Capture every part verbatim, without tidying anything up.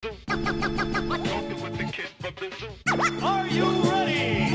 Are you ready?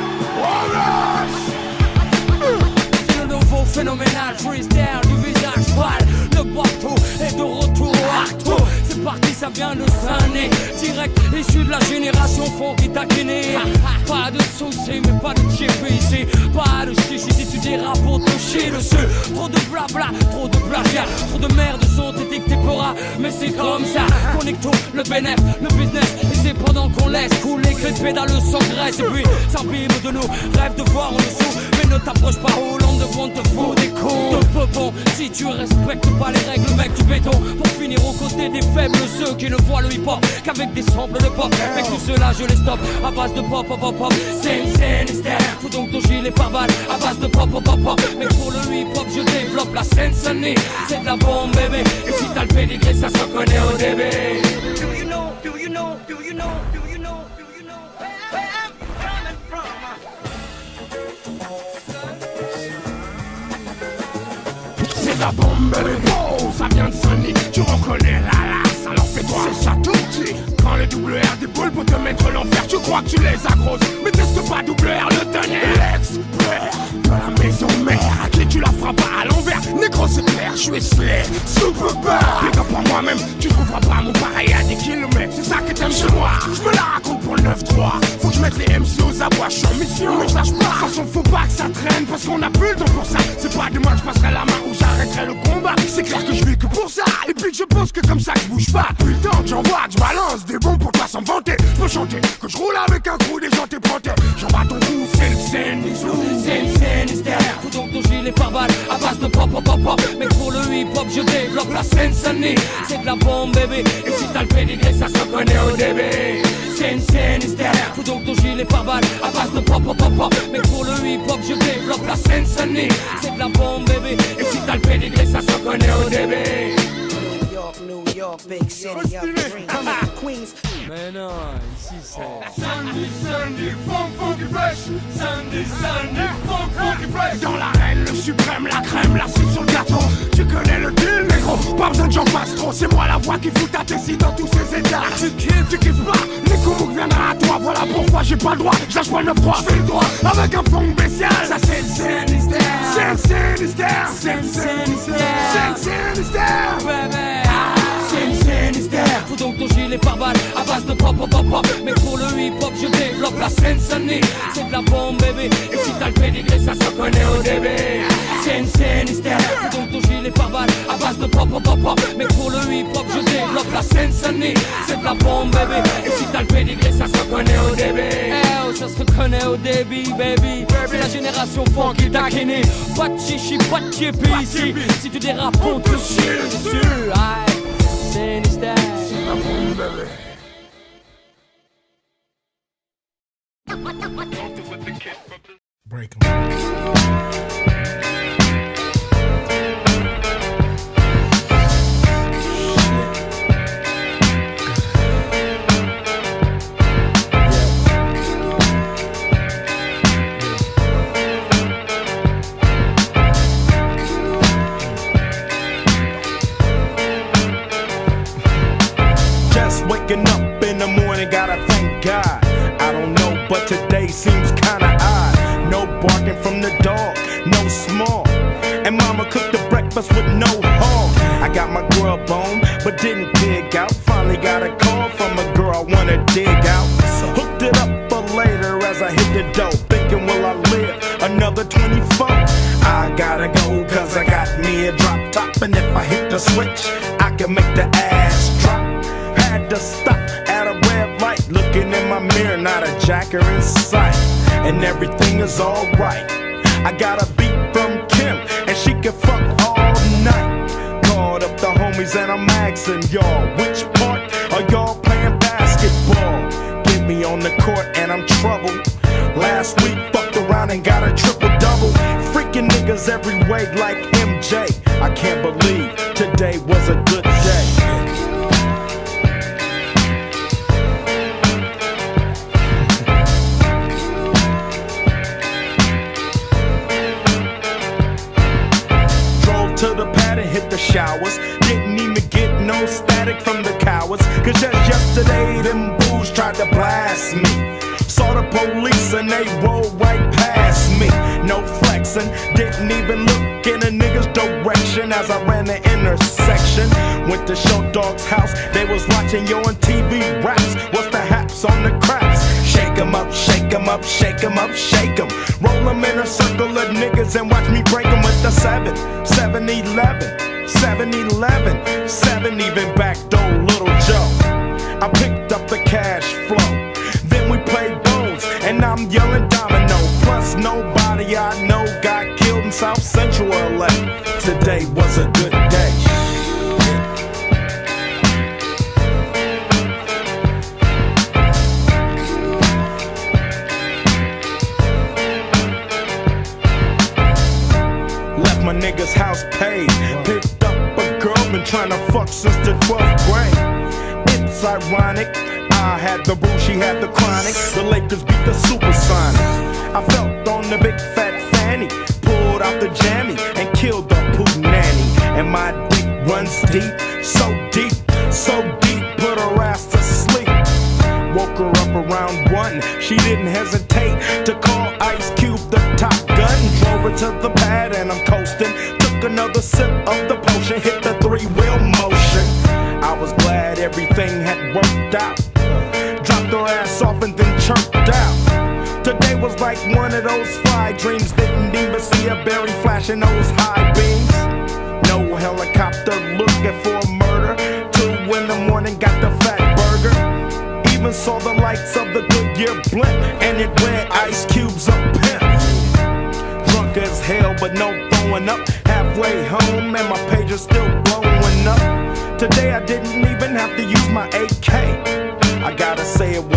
C'est le nouveau phénoménal freestyle du visage pâle. Le bateau est de retour au arto. C'est parti, ça vient de Sané. Direct issu de la génération funky taquiné. Pas de soucis, mais pas de chip ici. Pas de chichi si tu diras pour te chier dessus. Trop de blabla, trop de plagiat. Trop de merde sont étiquetés pora. Mais c'est comme ça, connecto, le bénéf, le business. Et c'est pendant qu'on laisse couler que les pédales s'engraissent. Et puis s'imbibe de nous, rêve de voir en dessous. Mais ne t'approche pas, Hollande devant te fout des coups de peupon. Si tu respectes pas les règles, mec, du béton. Pour finir aux côtés des faibles, ceux qui ne voient le hip-hop qu'avec des samples de pop. Avec tout cela, je les stoppe à base de pop, pop, pop, pop. C'est une scène externe. Fous donc ton gilet pare-balles à base de pop, pop, pop, pop. Mais pour le hip-hop, je développe la scène sonnée. C'est de la bombe, bébé. Et si t'as le pédigré, ça se connaît au début. Do you know, do you know, do you know, do you know, do you know where I'm coming from? C'est de la bombe, bébé. Oh, ça vient de Sony. Tu reconnais la lasse, alors fais-toi. C'est ça tout petit. Quand le double R déboule pour te mettre l'enfer, tu crois que tu les agroses. Mais teste pas double R, le tonnerre. L'expert de la maison mère. À qui tu la feras pas à l'envers. Négro, c'est clair, je suis slay. Super bad. Big up à moi-même, tu trouveras pas mon pareil à des kilomètres. C'est ça que t'aimes chez moi. Je me la raconte pour le neuf trois. Faut que je mette les M C aux abois, je suis en mission. Mais je lâche pas. De toute façon, faut pas que ça traîne. Parce qu'on a plus le temps pour ça. C'est pas demain que je passerai la main ou j'arrêterai le combat. C'est clair que je vis que pour ça. Et puis que je pense que comme ça que je bouge pas. Plus le temps que j'envoie, que je balance des bons pour toi sans vanter. Je peux chanter, que je roule avec un coup, des gens t'es prêté. J'en bats ton coup, c'est le scène, c'est une scène externe. Fous donc ton gilet pare-balles à base de pop, pop, pop, pop. Mais pour le hip-hop, je développe la scène sonnée. C'est de la bombe, bébé. Et si t'as le pédigré, ça se connaît au début. C'est une scène externe. Fous donc ton gilet pare-balles à base de pop, pop, pop, pop. Mais pour le hip-hop, je développe la scène sonnée. C'est de la bombe, bébé. Et si t'as le pédigré, ça se connaît au début. New York, New York, big city of dreams. Coming from Queens. Mais non, ici c'est Sunday, Sunday, funk, funky fresh. Sunday, Sunday, funk, funky fresh. Dans l'arène, le suprême, la crème, la suite sur le gâteau. Tu connais le deal, négro, pas besoin que j'en fasse trop. C'est moi la voix qui fout ta tessie dans tous ces états. Tu kiffes, tu kiffes pas, les Koumouk viendra à toi. Voilà pourquoi j'ai pas le droit, je lâche pas le neuf trois. J'fais le droit, avec un fond spécial. Ça c'est le Sinistère. C'est le Sinistère. C'est le Sinistère. C'est le Sinistère. c'est une scène hystère. Fous donc ton gilet pare-balles à base de pop, pop, pop, pop. Mais pour le hip-hop, je développe la scène sonnée. C'est de la bombe, bébé. Et si t'as le pédigré, ça se connaît au début. C'est une scène hystère. Fous donc ton gilet pare-balles à base de pop, pop, pop, pop. Mais pour le hip-hop, je développe la scène sonnée. C'est de la bombe, bébé. Et si t'as le pédigré, ça se connaît au début. Eh oh, ça se reconnaît au début, baby. C'est la génération funky taquinée. Pas de chichi, pas de chippy ici. Si tu dérapes, on te chie dessus. Aïe. Sinistère. C'est la bombe, bébé. Break 'em. Waking up in the morning, gotta thank God. I don't know, but today seems kinda odd. No barking from the dog, no small. And mama cooked the breakfast with no hog. I got my grub on, but didn't dig out. Finally got a call from a girl I wanna dig out. Hooked it up for later as I hit the dough. Thinking, will I live another twenty-four? I gotta go, cause I got me a drop top. And if I hit the switch, I can make the ass drop. Had to stop at a red light, looking in my mirror, not a jacker in sight, and everything is alright. I got a beat from Kim, and she can fuck all night. Called up the homies and I'm asking y'all, which part are y'all playing basketball? Get me on the court and I'm troubled. Last week fucked around and got a triple-double. Freaking niggas every way like M J. I can't believe today was a good day. To the pad and hit the showers. Didn't even get no static from the cow. Yesterday, them bulls tried to blast me. Saw the police and they rolled right past me. No flexing, didn't even look in a nigga's direction as I ran the intersection. Went to Show Dog's house, they was watching yo on T V raps. What's the haps on the craps? Shake 'em up, shake 'em up, shake 'em up, shake 'em. Roll 'em in a circle of niggas and watch me break 'em with the seven, seven eleven, seven eleven, seven even back door Little Joe. I picked up the cash flow, then we played bones, and I'm yelling domino. Plus nobody I know got killed in South Central L A. Today was a good day. Left my nigga's house paid, picked up a girl, been trying to fuck since the twelfth grade. It's ironic, I had the rule, she had the chronic. The Lakers beat the Supersonics. I felt on the big fat fanny, pulled out the jammy and killed the poop nanny. And my dick runs deep, so deep, so deep, put her ass to sleep. Woke her up around one, she didn't hesitate to call Ice Cube the top gun. Drove her to the pad and I'm coasting. Took another sip of the potion, hit the three-wheel motion. I was glad everything had worked out. Dropped her ass off and then chirped out. Today was like one of those fly dreams. Didn't even see a berry flashing those high beams. No helicopter looking for a murder. Two in the morning got the fat burger. Even saw the lights of the Goodyear blimp, and it read Ice Cube's a pimp. Drunk as hell but no throwing up. Halfway home and my pager's still blowing up. Today I didn't even have to use my A K. I gotta say it